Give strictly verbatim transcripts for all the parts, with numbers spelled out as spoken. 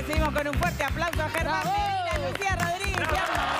Recibimos con un fuerte aplauso a Germán Medina, Lucía Rodríguez.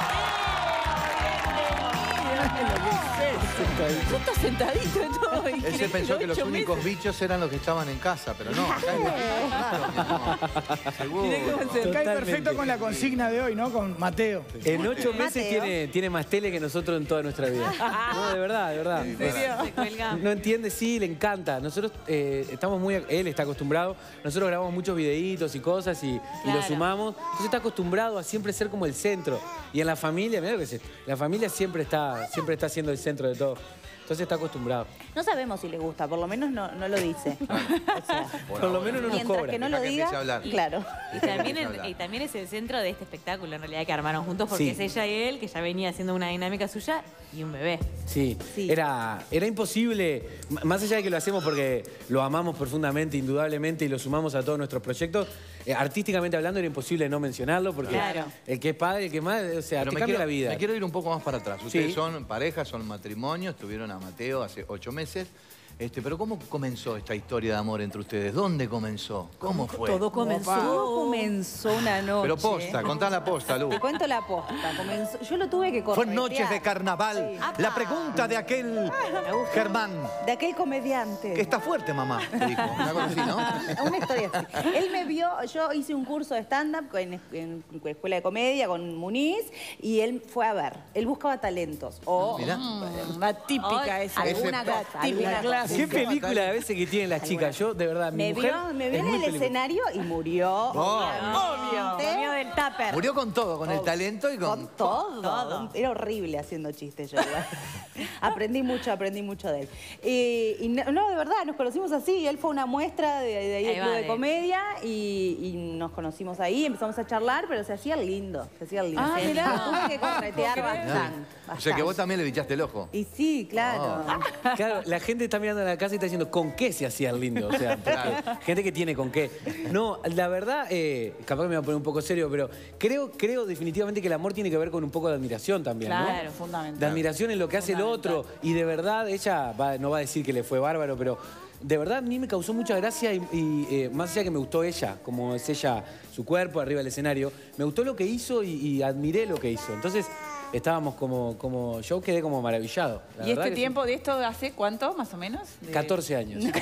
Yo estoy sentadito en todo. Él se pensó que los únicos bichos eran los que estaban en casa, pero no, acá hay claro que no. Seguro. Cae perfecto con la consigna de hoy, ¿no? Con Mateo. En ocho meses tiene, tiene más tele que nosotros en toda nuestra vida. No, de verdad, de verdad. ¿En serio? Se cuelga. No entiende, sí, le encanta. Nosotros eh, estamos muy... Él está acostumbrado. Nosotros grabamos muchos videitos y cosas y, Claro. y lo sumamos. Entonces está acostumbrado a siempre ser como el centro. Y en la familia, mirá lo que es esto. La familia siempre está, siempre está siendo el centro de todo. Entonces está acostumbrado. No sabemos si le gusta, por lo menos no, no lo dice. O sea, Por lo menos no nos mientras cobra. que no lo Deja que diga, empiece a hablar. claro. Y también, en- y también es el centro de este espectáculo, en realidad, que armaron juntos, porque Sí. es ella y él, que ya venía haciendo una dinámica suya, y un bebé. Sí, Sí. Era, era imposible, m- más allá de que lo hacemos porque lo amamos profundamente, indudablemente, y lo sumamos a todos nuestros proyectos, eh, artísticamente hablando era imposible no mencionarlo porque Claro. el que es padre, el que más, o sea, Pero te me cambia quiero, la vida. me quiero ir un poco más para atrás. Ustedes Sí. son pareja, son matrimonio, estuvieron a Mateo hace ocho meses. Este, pero ¿cómo comenzó esta historia de amor entre ustedes? ¿Dónde comenzó? ¿Cómo fue? Todo comenzó, todo comenzó una noche. Pero posta, contá la posta, Lu. Te cuento la posta. Comenzó, yo lo tuve que correr. Fue noches de carnaval. La pregunta de aquel Germán. De aquel comediante. Que está fuerte, mamá, te dijo. Una cosa así, ¿no? Una historia así. Él me vio, yo hice un curso de stand-up en, en escuela de comedia con Muniz y él fue a ver. Él buscaba talentos. O Mirá. La típica esa. alguna Ese- cosa. Alguna cosa. Qué película a veces que tienen las chicas. Yo, de verdad, mi Me mujer vio, me es vio en muy el película. escenario y murió. Oh. Obviamente. Comió del tupper. Murió con todo, con el Oh, talento y con... Con todo. todo. Era horrible haciendo chistes yo. igual. Aprendí mucho, aprendí mucho de él. Y, y no, no, de verdad, nos conocimos así. Él fue una muestra de, de ahí del Ahí club va, de de- comedia y, y nos conocimos ahí, empezamos a charlar, pero se hacía lindo, se hacía lindo. Ah, Se- mirá. lo tuve que corretear bastante, O sea que vos bastante. también le bichaste el ojo. Y sí, claro. Claro, la gente está mirando a la casa y está diciendo, ¿con qué se hacía el lindo? O sea, porque gente que tiene con qué. No, la verdad, eh, capaz que me voy a poner un poco serio, pero creo, creo definitivamente que el amor tiene que ver con un poco de admiración también, ¿no? Claro, fundamental. De admiración en lo que hace el otro. Y de verdad, ella va- no va a decir que le fue bárbaro, pero de verdad a mí me causó mucha gracia y, y, eh, más allá que me gustó ella, como es ella, su cuerpo arriba del escenario, me gustó lo que hizo y, y admiré lo que hizo. Entonces estábamos como, como yo quedé como maravillado. La ¿Y verdad este que tiempo de esto hace cuánto, más o menos? sí. De- catorce años. No,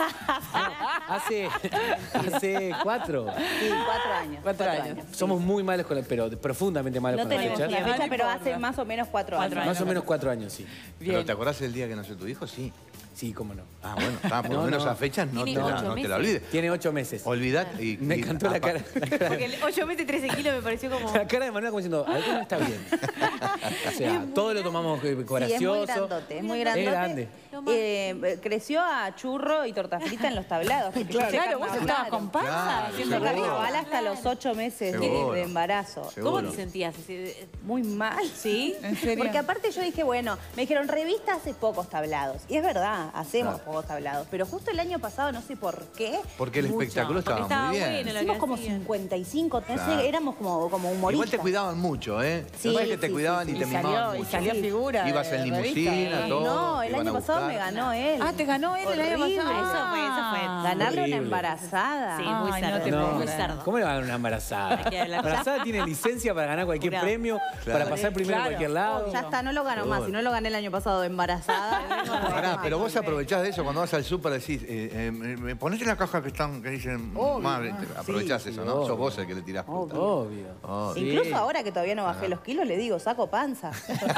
hace, hace cuatro. Sí, cuatro años. Cuatro años. Somos muy malos con la, pero profundamente malos No con las tenemos fechas. la fecha, No pero importa. hace más o menos cuatro, Cuatro años. Más o menos cuatro años, sí. ¿Pero te acordás el día que nació tu hijo? Sí. Sí, cómo no. Ah, bueno, está, por lo No, menos no. a fechas no te Tiene la, ocho no te la meses. olvides. Tiene ocho meses. Olvidate y... Me y- encantó la apa- cara. La cara, Porque el ocho meses, trece kilos me pareció como... la cara de Manuela como diciendo, algo no está bien. O sea, todo lo tomamos eh, Sí, gracioso. es muy grandote, es muy grandote. Es grande. Eh, creció a churro y torta frita en los tablados. porque yo hice Claro, vos carnaval. estabas con panza Claro, haciendo Hice seguro. carnaval hasta los ocho meses de, Seguro. de embarazo. Seguro. ¿Cómo te sentías? Así, Muy mal. ¿Sí? ¿En serio? Porque aparte yo dije, bueno, me dijeron, revista hace pocos tablados. Y es verdad, hacemos Claro. pocos tablados. Pero justo el año pasado, no sé por qué. Porque el mucho. espectáculo Porque estaba, estaba muy bien. bueno. lo Hicimos que como hacían. cincuenta y cinco, no sé, Claro. éramos como, como humoristas. Igual te cuidaban mucho, ¿eh? Sí, No es que te sí, cuidaban sí, y sí. te Y mimaban salió, y mucho. salió figura. Ibas de en revista. limusina, todo. No, el te iban año a pasado buscar. me ganó él. Ah, te ganó él el año Horrible. pasado. Eso fue, eso fue. Ganarle Horrible. una embarazada. Sí, Ay, muy no cerdo. te puedo muy creer. cerdo. ¿Cómo le van a dar una embarazada? Hay que hablar. La embarazada tiene licencia para ganar cualquier Jurado. premio, Claro. para pasar primero Claro, en cualquier lado. Ya está, no lo ganó más. Si no lo gané el año pasado de embarazada. Pará, pero vos aprovechás de eso cuando vas al súper decís, eh, eh, me ponete la caja que están, que dicen, Obvio. madre, te- aprovechás Sí, eso, sí, ¿no? obvio. Sos vos el que le tirás puta. Obvio. Oh, Sí. Incluso ahora que todavía no bajé los kilos, le digo, saco panza.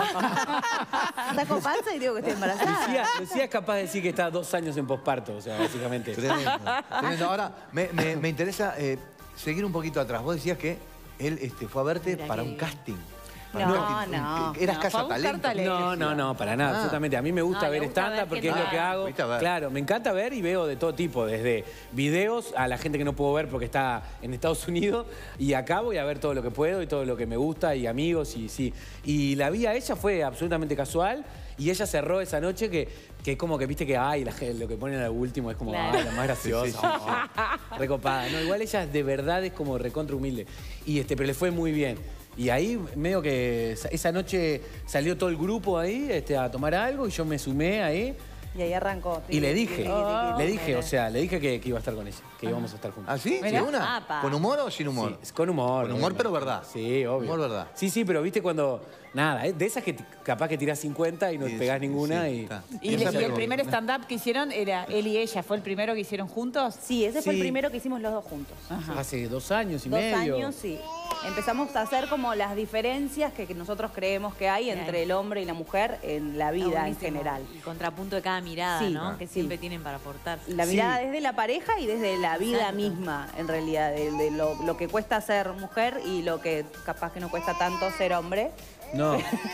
Saco panza y digo que estoy embarazada. Lucía, Lucía es capaz de decir que está dos años en posparto, o sea, básicamente. Tremendo, tremendo. Ahora, me, me- me interesa eh, seguir un poquito atrás. Vos decías que él este, fue a verte Mira para qué un bien. casting. No, Para un casting. no. Eras No, casa fue a buscar talento. talento. No, no, no, para nada, Ah. absolutamente. A mí me gusta No, le ver gusta stand-up ver porque gente. es lo que Ah, hago. fuiste a ver. Claro, me encanta ver y veo de todo tipo, desde videos a la gente que no puedo ver porque está en Estados Unidos y acá voy a ver todo lo que puedo y todo lo que me gusta y amigos y sí. Y la vi a ella fue absolutamente casual y ella cerró esa noche que, que es como que viste que ay, la, gente- lo que ponen al último es como Claro. ay, la más graciosa. Sí, sí, sí, Recopada. No, igual ella de verdad es como recontra humilde. Y este, pero le fue muy bien. Y ahí medio que esa- esa noche salió todo el grupo ahí este, a tomar algo y yo me sumé ahí. Y ahí arrancó. Y le dije, Oh. le dije, o sea, le dije que, que iba a estar con ella, que íbamos a estar juntos. ¿Ah, sí? ¿Sí, Mirá. una? Apa. ¿Con humor o sin humor? Sí, con humor. Con humor, pero verdad. Sí, obvio. Humor, verdad. Sí, sí, pero viste cuando... Nada, eh, de esas que t- capaz que tirás cincuenta y no Sí, pegás sí, ninguna sí, y... está. Y, Esa le- y el pegó. primer stand-up que hicieron era él y ella. ¿Fue el primero que hicieron juntos? Sí, ese fue el Sí. primero que hicimos los dos juntos. Hace dos años y Dos medio. años, sí. Empezamos a hacer como las diferencias que, que nosotros creemos que hay Bien. entre el hombre y la mujer en la Está vida en buenísimo. general. El contrapunto de cada mirada, Sí. ¿no? Ah, Que sí. siempre tienen para aportar. La Sí. mirada desde la pareja y desde la vida Exacto. misma, en realidad, de, de lo, lo que cuesta ser mujer y lo que capaz que no cuesta tanto ser hombre. No.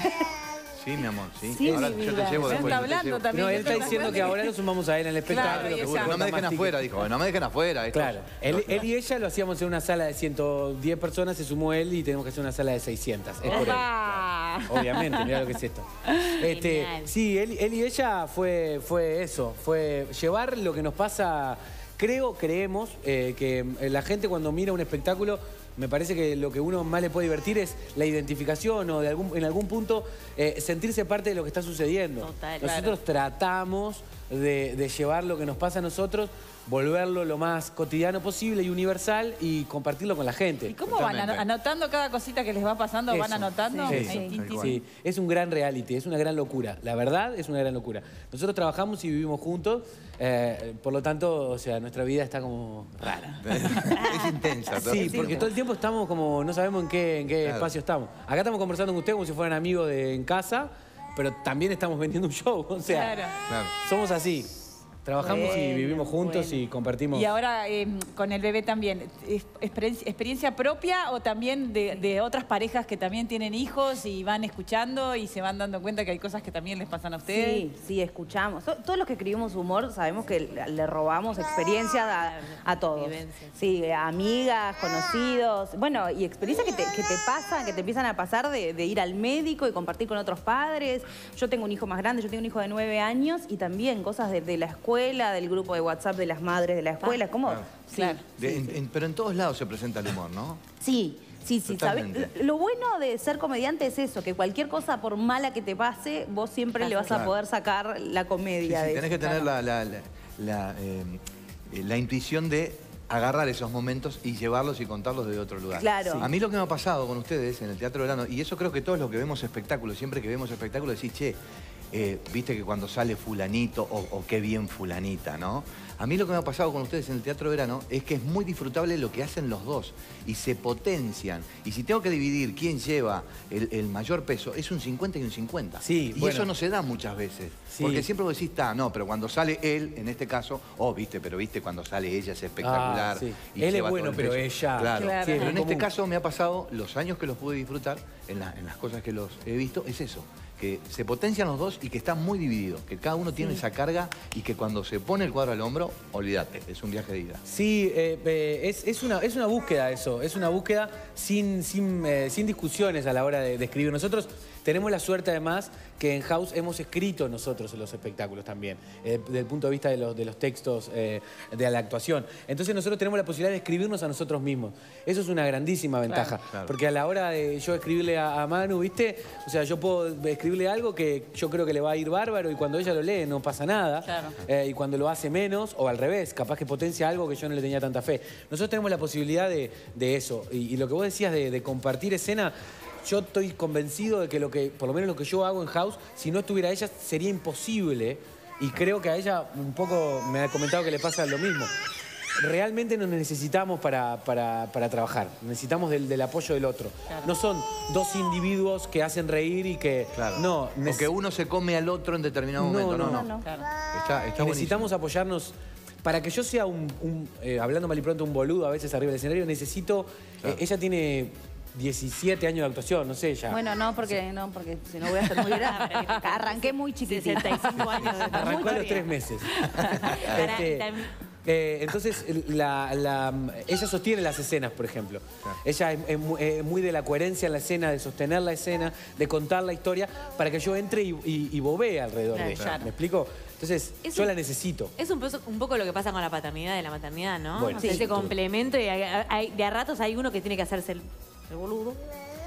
Sí, mi amor, sí. Sí, Ahora mi yo te vida. llevo Él después. está yo te hablando llevo. también. No, él yo está te diciendo que acuerdo. ahora lo sumamos a él en el espectáculo. Claro, y que ella- Seguro, no me dejen afuera, dijo. No me dejen afuera. estos- Claro, él, él y ella lo hacíamos en una sala de ciento diez personas, se sumó él y tenemos que hacer una sala de seiscientas. Es por él. Opa. Obviamente, mira lo que es esto. Este, Genial. sí, él, él y ella fue, fue eso, fue llevar lo que nos pasa, creo, creemos, eh, que la gente cuando mira un espectáculo, me parece que lo que uno más le puede divertir es la identificación o de algún, en algún punto eh, sentirse parte de lo que está sucediendo. Total, Nosotros tratamos de, de llevar lo que nos pasa a nosotros, volverlo lo más cotidiano posible y universal y compartirlo con la gente. ¿Y cómo van? Totalmente. ¿Anotando cada cosita que les va pasando? ¿Van Eso. anotando? Sí, Ahí, sí, tin, tin, sí. Es un gran reality, es una gran locura. La verdad, es una gran locura. Nosotros trabajamos y vivimos juntos, eh, por lo tanto, o sea, nuestra vida está como rara. Es intensa. todo. Sí, porque todo el tiempo estamos como, no sabemos en qué, en qué Claro. espacio estamos. Acá estamos conversando con ustedes como si fueran amigos de, en casa, pero también estamos vendiendo un show. O sea, Claro. Claro. somos así. Trabajamos y Bueno, vivimos juntos bueno. y compartimos. Y ahora eh, con el bebé también, ¿es- experien- ¿experiencia propia o también de, de otras parejas que también tienen hijos y van escuchando y se van dando cuenta que hay cosas que también les pasan a ustedes? Sí, sí, escuchamos. To- Todos los que escribimos humor sabemos que le le robamos experiencias a, a todos. Vivencias. Sí, a amigas, conocidos. Bueno, y experiencias que te, que te pasan, que te empiezan a pasar de, de ir al médico y compartir con otros padres. Yo tengo un hijo más grande, yo tengo un hijo de nueve años y también cosas de, de la escuela, del grupo de WhatsApp de las madres de la escuela. ¿Cómo? Claro. Sí, Claro. De- en- en- pero en todos lados se presenta el humor, ¿no? sí. Sí, sí, ¿sabes? Totalmente. Lo bueno de ser comediante es eso, que cualquier cosa, por mala que te pase, vos siempre le vas a Claro. poder sacar la Sí, comedia. sí, de tenés eso. que tener la, la, la, la, eh, eh, la intuición de agarrar esos momentos y llevarlos y contarlos de otro lugar. Claro. Sí. A mí lo que me ha pasado con ustedes en el Teatro Verano, y eso creo que todos los que vemos espectáculos, siempre que vemos espectáculos decís, che, eh, viste que cuando sale fulanito o, o qué bien fulanita, ¿no? A mí lo que me ha pasado con ustedes en el Teatro Verano es que es muy disfrutable lo que hacen los dos y se potencian. Y si tengo que dividir quién lleva el, el mayor peso, es un cincuenta y un cincuenta. Sí, y bueno. eso no se da muchas veces. Sí. Porque siempre vos decís, está, no, pero cuando sale él, en este caso, oh, viste, pero viste, cuando sale ella es espectacular. Ah, sí. y Él es lleva bueno, todo el pero peso. ella- Claro. Claro. Sí, es Pero en muy este común. caso me ha pasado, los años que los pude disfrutar, en, la- en las cosas que los he visto, es eso. Que se potencian los dos y que están muy divididos. Que cada uno tiene esa carga y que cuando se pone el cuadro al hombro, olvídate, es un viaje de ida. Sí, eh, eh, es, es una, es una búsqueda eso, es una búsqueda sin, sin, eh, sin discusiones a la hora de, de escribir. Nosotros tenemos la suerte además que en House hemos escrito nosotros en los espectáculos también, eh, desde el punto de vista de los, de los textos eh, de la actuación. Entonces nosotros tenemos la posibilidad de escribirnos a nosotros mismos. Eso es una grandísima ventaja, claro. porque a la hora de yo escribirle a, a Manu, ¿viste? O sea, yo puedo escribirle algo que yo creo que le va a ir bárbaro y cuando ella lo lee no pasa nada. Claro. Eh, y cuando lo hace menos, o al revés, capaz que potencia algo que yo no le tenía tanta fe. Nosotros tenemos la posibilidad de, de eso. Y, y lo que vos decías de, de compartir escena, yo estoy convencido de que lo que, por lo menos lo que yo hago en House, si no estuviera ella, sería imposible. Y creo que a ella un poco me ha comentado que le pasa lo mismo. Realmente nos necesitamos para, para, para trabajar, necesitamos del, del apoyo del otro. No son dos individuos que hacen reír y que... Claro. No, o neces- que uno se come al otro en determinado No, momento. No, no, no. no. Claro. Está, está Y necesitamos buenísimo. apoyarnos. Para que yo sea un, un, eh, hablando mal y pronto, un boludo a veces arriba del escenario, necesito... Claro. eh, ella tiene diecisiete años de actuación, no sé, ya. Bueno, no, porque no, porque si no voy a ser muy grande. Arranqué muy chiquitita. sesenta y cinco años de Arrancó a los historia. tres meses. Para- Este, tam- eh, entonces, la- la- ella sostiene las escenas, por ejemplo. Claro. Ella es, es mu- es muy de la coherencia en la escena, de sostener la escena, de contar la historia, para que yo entre y, y, y bobee alrededor Claro, de ella. claro. ¿Me explico? Entonces, Es yo un- la necesito. Es un, poco- un poco lo que pasa con la paternidad y la maternidad, ¿no? Bueno, O sea, sí. ese complemento y hay- hay- de a ratos hay uno que tiene que hacerse el, el boludo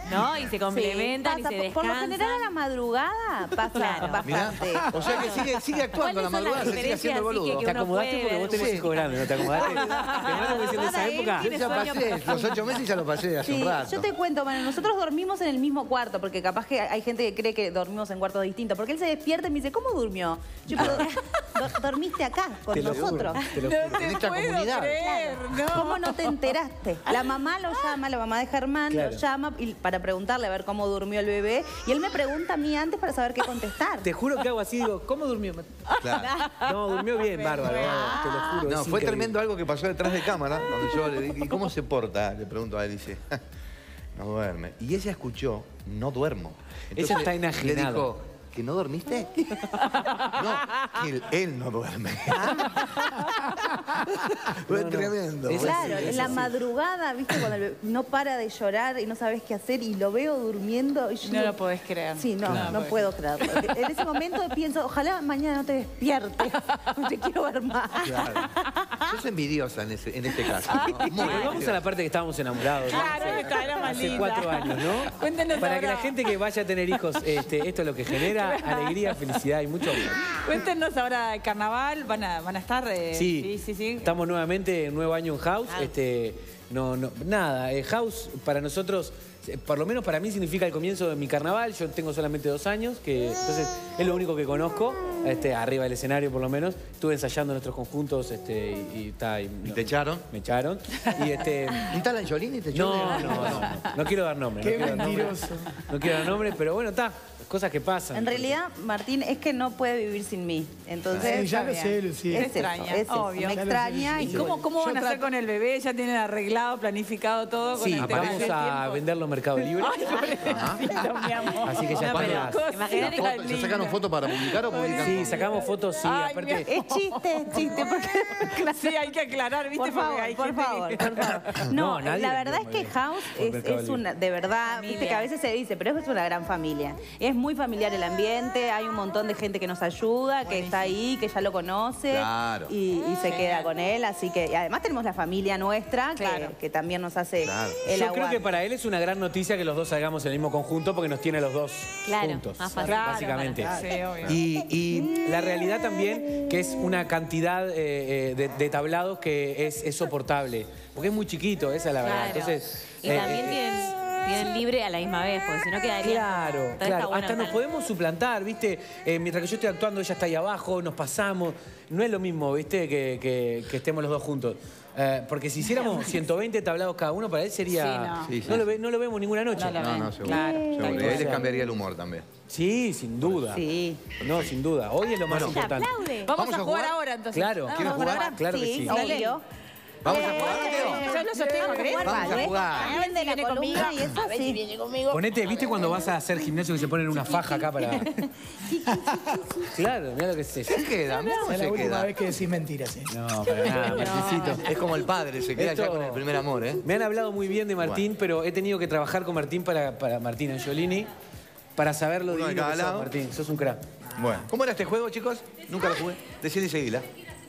¿no? Y se complementan Sí, y pasa, se por, por descansan. lo general a la madrugada pasa Claro. Mirá, bastante. o sea que sigue, sigue actuando a la ¿Cuáles son las madrugada, se sigue haciendo el diferencias, boludo. así Te uno acomodaste puede porque vos tenés ver. hijos grandes, ¿no te acomodaste? ¿Te acomodaste diciendo esa Ahora él época? tiene Yo ya sueño pasé, profundo. los ocho meses ya lo pasé hace Sí, un rato. yo te cuento, Manu, nosotros dormimos en el mismo cuarto, porque capaz que hay gente que cree que dormimos en cuartos distintos, porque él se despierta y me dice, ¿cómo durmió? Yo, pero, "Do- dormiste acá, con Te lo juro, nosotros. te lo No juro. te En esta puedo comunidad. creer, no. ¿Cómo no te enteraste? La mamá lo llama, la mamá de Germán Claro. lo llama y- para preguntarle a ver cómo durmió el bebé, y él me pregunta a mí antes para saber qué contestar. Te juro que hago así, digo, ¿cómo durmió? Claro. No, durmió bien, bárbaro, te lo juro. No, es fue increíble. tremendo algo que pasó detrás de cámara, donde yo le dije, ¿y cómo se porta? Le pregunto a él, dice, no duerme. Y ella escuchó, no duermo. Ella está le- enajenada. Le dijo, ¿que no dormiste? No, que él, él no duerme. Fue No, no. tremendo. Es fue Claro, así, en es la así. madrugada, viste, cuando el bebé no para de llorar y no sabes qué hacer y lo veo durmiendo. Y yo No digo, lo podés creer. Sí, no, No, no, no puedo creerlo. En ese momento pienso, ojalá mañana no te despiertes, no te quiero ver más. Claro. Yo soy envidiosa en, ese- en este caso. ¿no? Muy Bueno, vamos a envidiosa. la parte que estábamos enamorados. ¿no? Claro, esta era más Hace linda. cuatro años, ¿no? Cuéntenos Para que ahora. la gente que vaya a tener hijos, este, esto es lo que genera alegría, felicidad y mucho amor. Cuéntenos ahora el carnaval, van a, van a estar. eh, Sí, sí, sí, sí. estamos nuevamente en nuevo año en House. Este, no, no, nada, eh, House para nosotros, eh, por lo menos para mí significa el comienzo de mi carnaval. Yo tengo solamente dos años, que entonces es lo único que conozco, este, arriba del escenario por lo menos. Estuve ensayando nuestros conjuntos este, y, y, ta, y ¿Y no, te echaron? me echaron. Y este, ¿Instalan Jolini y te echó? no, no, no, no, no quiero dar nombre. Qué no quiero dar nombre. mentiroso. No quiero dar nombre, pero bueno, está, cosas que pasan. En realidad, Martín es que no puede vivir sin mí. Entonces, Sí, ya lo bien. sé, Lucía. es Te extraña, eso, es eso. obvio. Me Ya lo sé, extraña. ¿Y y cómo, cómo Yo van a hacer trato- con el bebé? ¿Ya tienen arreglado, planificado todo? Con Sí, el tema vamos del a tiempo? venderlo en Mercado Libre. Ay, pobrecito, mi amor. Así que ya No, están pero las- Cosa imagínate que- tan ¿Se sacaron linda. fotos para publicar o publican? Sí, sacamos fotos, sí, Ay, aparte... mi- Es chiste, es chiste, porque... Sí, hay que aclarar, ¿viste? Por Porque favor, hay por gente favor, que- por favor. No, No, nadie la lo verdad es entiende que House por es, Mercado es Libre. una, de verdad, Familia. viste que a veces se dice, pero es una gran familia. Es muy familiar el ambiente, hay un montón de gente que nos ayuda, que está ahí, que ya lo conoce Claro. y, y se queda con él, así que y además tenemos la familia nuestra que, Claro. que también nos hace Claro. el Yo creo aguante. que para él es una gran noticia que los dos salgamos en el mismo conjunto porque nos tiene a los dos Claro, juntos, más fácil. Claro, básicamente. claro, sí, obvio. Y, y la realidad también que es una cantidad eh, eh, de, de tablados que es, es soportable, porque es muy chiquito, esa es la verdad. Claro. Entonces, Y eh, también eh, tienen, tienen libre a la misma vez, porque si no quedaría... Claro, Entonces está claro. bueno Hasta nos tal- podemos suplantar, ¿viste? Eh, mientras que yo estoy actuando, ella está ahí abajo, nos pasamos. No es lo mismo, ¿viste? Que, que- que estemos los dos juntos. Eh, porque si hiciéramos ciento veinte tablados cada uno, para él sería... Sí, no. Sí, sí, no, lo sí. ve- no lo vemos ninguna noche. No lo No, ven. no, seguro. Claro, seguro. tal Y cual. ahí les cambiaría el humor también. Sí, sin duda. Sí. No, sin duda. Hoy es lo más ¡Se importante. aplaude! Vamos, ¿Vamos a a jugar, jugar? ahora entonces. Claro. Ah, ¿Quieren vamos a jugar? Claro que sí. obvio. ¿Vamos a jugar, Mateo? Yo los sostengo, ¿querés? Vamos a jugar. También de la columna y eso sí. Ponete, ¿viste cuando vas a hacer gimnasio que se ponen una faja acá para...? Claro, mira lo que es eso. Se queda, mirá cómo Es la se última queda. vez que decís mentiras, ¿eh? No, para nada, Martincito. Es como el padre, se queda ya Esto- con el primer amor, ¿eh? Me han hablado muy bien de Martín, pero he tenido que trabajar con Martín para, para Martín Angiolini para saber lo Uno de divino cada que sos, lado. Martín. Sos un crack. Bueno. ¿Cómo era este juego, chicos? Nunca lo jugué. Decidí y seguila.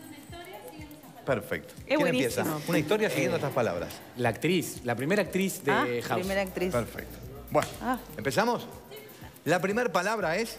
Perfecto. ¿Quién buenísimo. empieza? Una historia siguiendo estas palabras. La actriz, la primera actriz de Ah, House. primera actriz. Perfecto. Bueno, Ah. ¿empezamos? La primera palabra es...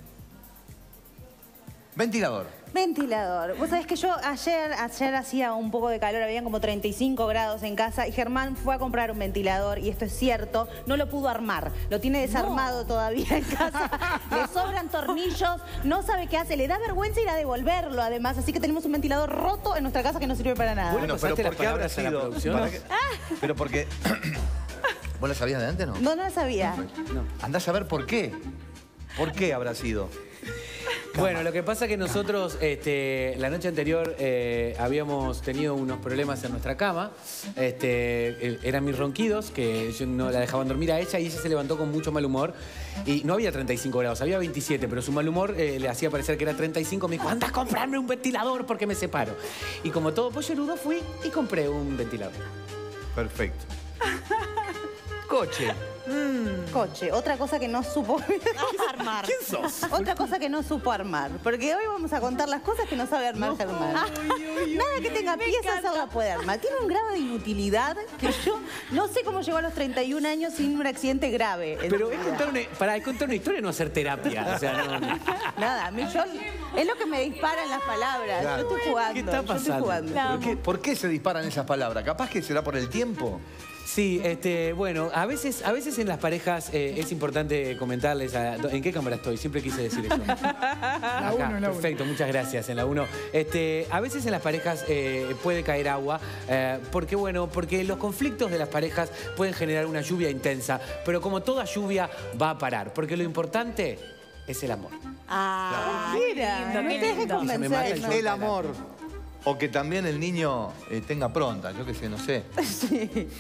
Ventilador. Ventilador. Vos sabés que yo ayer, ayer hacía un poco de calor, habían como treinta y cinco grados en casa y Germán fue a comprar un ventilador y esto es cierto, no lo pudo armar, lo tiene desarmado todavía en casa, le sobran tornillos, no sabe qué hace, le da vergüenza ir a devolverlo además, así que tenemos un ventilador roto en nuestra casa que no sirve para nada. Bueno, pero pasaste ¿por las qué habrá palabras a la sido? producción? ¿Para qué? Pero porque... ¿Vos lo sabías de antes, no? No, no lo sabía. Andás a ver por qué. ¿Por qué habrá sido? Bueno, lo que pasa es que nosotros este, la noche anterior eh, habíamos tenido unos problemas en nuestra cama. Este, eh, eran mis ronquidos, que yo no la dejaban dormir a ella y ella se levantó con mucho mal humor. Y no había treinta y cinco grados, había veintisiete, pero su mal humor eh, le hacía parecer que era treinta y cinco. Me dijo, anda a comprarme un ventilador porque me separo. Y como todo pollerudo fui y compré un ventilador. Perfecto. Coche. Coche, otra cosa que no supo Armar. ¿Quién sos? Otra cosa que no supo armar. Porque hoy vamos a contar las cosas que no sabe armar Germán. Nada que tenga piezas él la puede armar. Tiene un grado de inutilidad que yo no sé cómo llegó a los treinta y un años sin un accidente grave. en Pero su es vida. contar una, para es contar una historia, no hacer terapia. O sea, no, no. Nada, a mí yo, es lo que me disparan las palabras. Claro. Yo estoy jugando. ¿Qué está yo estoy pasando? jugando. ¿Por qué, por qué se disparan esas palabras? Capaz que será por el tiempo. Sí, este, bueno, a veces, a veces en las parejas eh, es importante comentarles a- ¿en qué cámara estoy? Siempre quise decir eso. La Acá, uno, en la uno. perfecto, muchas gracias, en la uno. Este, a veces en las parejas eh, puede caer agua, eh, porque bueno, porque los conflictos de las parejas pueden generar una lluvia intensa, pero como toda lluvia va a parar, porque lo importante es el amor. Ah, Mira, lindo, no qué te dejes lindo. Se me mata el convencer. El amor. O que también el niño eh, tenga pronta, yo qué sé, no sé. Sí.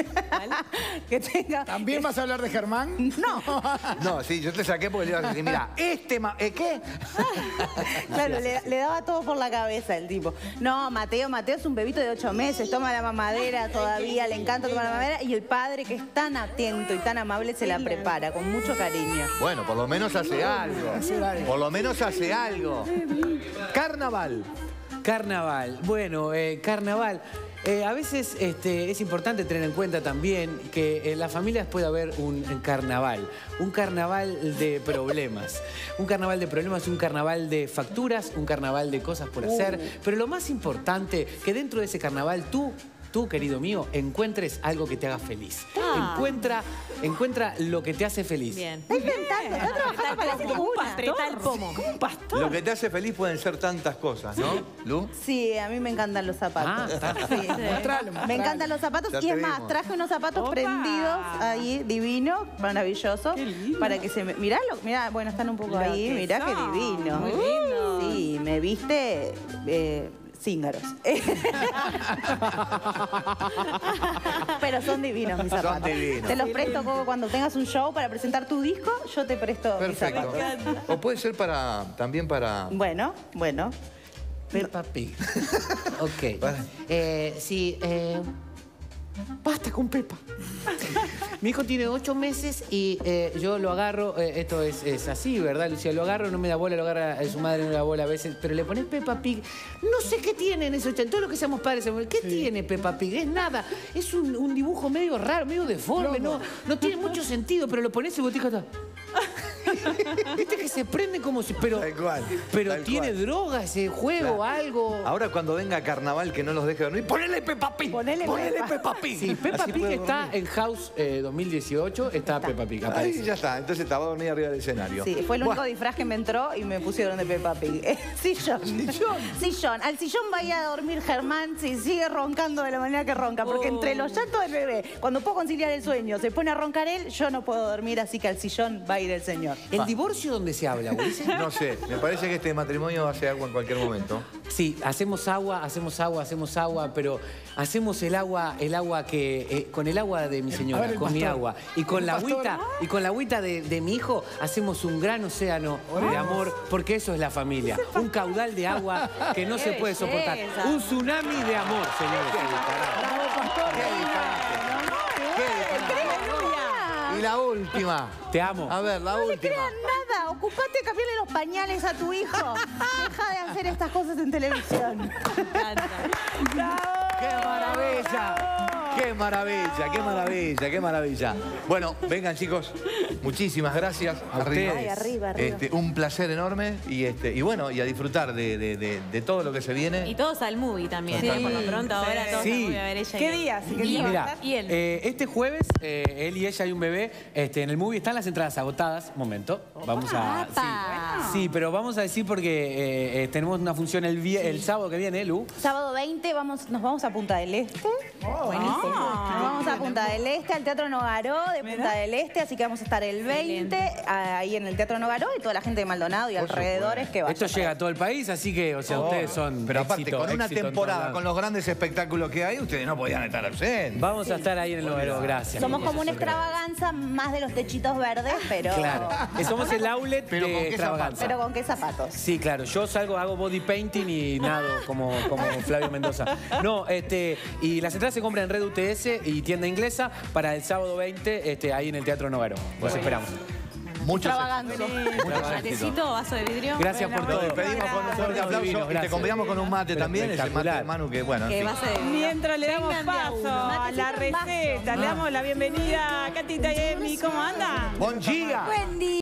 Que tenga... ¿También vas a hablar de Germán? No. No, sí, yo te saqué porque le ibas a decir, mira, este... ma- ¿eh, ¿Qué? Claro, le, le daba todo por la cabeza el tipo. No, Mateo, Mateo es un bebito de ocho meses, toma la mamadera todavía, le encanta tomar la mamadera y el padre que es tan atento y tan amable se la prepara con mucho cariño. Bueno, por lo menos hace algo. Por lo menos hace algo. Carnaval. Carnaval. Bueno, eh, carnaval. Eh, a veces este, es importante tener en cuenta también que en las familias puede haber un carnaval. Un carnaval de problemas. Un carnaval de problemas, un carnaval de facturas, un carnaval de cosas por hacer. Pero lo más importante, que dentro de ese carnaval tú... Tú, querido mío, encuentres algo que te haga feliz. Ah. Encuentra, encuentra lo que te hace feliz. Bien. Está inventando, está trabajando para la tribuna. Apretá el pomo. Un pastor. Lo que te hace feliz pueden ser tantas cosas, ¿no, Lu? Sí, a mí me encantan los zapatos. Ah, Sí. Mostralo, Me mostralo. encantan los zapatos Ya y te es más, vimos. traje unos zapatos Opa. prendidos ahí, divino, maravilloso, para que se me... Mirá, lo- mirá, bueno, están un poco Lo ahí, que mirá qué son, divino. muy lindo. Sí, me viste eh, cíngaros. Pero son divinos mis Son zapatos. divinos. Te los presto, Coco, cuando tengas un show para presentar tu disco, yo te presto Perfecto. mis zapatos. O puede ser para también para... Bueno, bueno. Peppa Pig. Ok. Para- Eh, sí, eh, basta con Peppa. Mi hijo tiene ocho meses y eh, yo lo agarro, eh, esto es, es así, ¿verdad, Lucía? Lo agarro, no me da bola, lo agarra eh, su madre, no me da bola a veces, pero le pones Peppa Pig. No sé qué tiene en eso, todos los que seamos padres, sabemos, ¿qué tiene Peppa Pig? Es nada, es un, un dibujo medio raro, medio deforme, no, no tiene mucho sentido, pero lo pones y botica está. Viste que se prende como si... Pero, Tal cual, pero tal tiene cual. droga ese juego, Claro. algo... Ahora cuando venga carnaval que no los deje dormir, ponele Peppa Pig. Ponele Peppa. Peppa Pig. Sí, Peppa Así Pig puede está dormir. en House eh, dos mil dieciocho, está Peppa Pig. Ahí aparece. ya está, entonces estaba dormida arriba del escenario. Sí, fue el único Buah, disfraz que me entró y me pusieron de Peppa Pig. Eh, Sillón. Sillón. Sillón. Al sillón vaya a dormir Germán si sigue roncando de la manera que ronca. Porque entre los llantos del bebé, cuando puedo conciliar el sueño, se pone a roncar él, yo no puedo dormir, así que al sillón va a ir el señor. ¿El divorcio dónde se habla, Ulises? No sé, me parece que este matrimonio hace agua en cualquier momento. Sí, hacemos agua, hacemos agua, hacemos agua, pero hacemos el agua, el agua que, eh, con el agua de mi A señora, ver, el con mi pastor. agua. Y con El la pastor. agüita, y con la agüita de, de mi hijo, hacemos un gran océano de amor, porque eso es la familia. Un caudal de agua que no se Qué puede soportar. belleza. Un tsunami de amor, señores. Y la última. Te amo. A ver, la No le última. crean nada, ocupate de cambiarle los pañales a tu hijo. Deja de hacer estas cosas en televisión. ¡Qué maravilla! ¡Qué maravilla! ¡Qué maravilla! ¡Qué maravilla! Bueno, vengan chicos, muchísimas gracias. A ustedes. Ay, arriba, arriba. Este, un placer enorme y, este, y bueno, y a disfrutar de, de- de- de todo lo que se viene. Y todos al movie también. Sí. Por lo pronto ahora todos Sí. al movie a ver ella. ¿Qué y él. días? ¿Qué Y, días? Mira, y él. eh, este jueves, eh, él y ella y un bebé, este, en el movie están las entradas agotadas. Momento, vamos a... Apa. Sí, sí, pero vamos a decir porque eh, eh, tenemos una función el, vie- el sábado que viene, Lu. Sábado veinte vamos, nos vamos a Punta del Este. Buenísimo. Nos vamos a Punta del Este, al Teatro Nogaró de Punta del Este, así que vamos a estar el veinte ahí en el Teatro Nogaró y toda la gente de Maldonado y Por alrededores que va. Esto llega a todo el país, así que, o sea, ustedes son Pero aparte, éxito, con una éxito en temporada, todos con lados. los grandes espectáculos que hay, ustedes no podían estar ausentes. Vamos a estar ahí en el Novero, gracias. Somos como una Eso es verdad. extravaganza más de los techitos verdes, pero... Claro, Eh, somos el outlet Pero de ¿con qué extravaganza. Pero ¿con qué zapatos? Sí, claro. Yo salgo, hago body painting y nado como, como Flavio Mendoza. No, este, y las entradas se compran en Redu T S y tienda inglesa para el sábado veinte este, ahí en el Teatro Novaro. Los esperamos. Muchos Extravaganza. éxitos. Muchos éxitos. Matecito, vaso de vidrio. Gracias Bueno, por todo. Nos despedimos con un fuerte aplauso Divino, y te gracias. convidamos con un mate Pero también, ese mate espectacular. de Manu que, bueno, en Que fin. vaso de vidrio. Mientras le damos Vengan de a paso uno. a la Matecito en vaso. receta, le damos la bienvenida a Catita y Emi. ¿Cómo anda? ¡Buen día! Buen día.